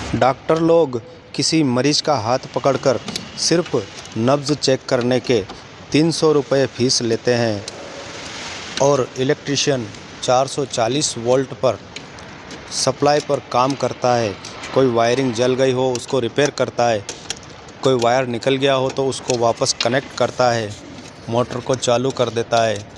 Doctor लोग किसी मरीज का हाथ पकड़कर सिर्फ नब्ज चेक करने के 300 रुपये फीस लेते हैं और इलेक्ट्रीशियन 440 वोल्ट पर सप्लाई पर काम करता है। कोई वायरिंग जल गई हो उसको रिपेयर करता है, कोई वायर निकल गया हो तो उसको वापस कनेक्ट करता है, मोटर को चालू कर देता है।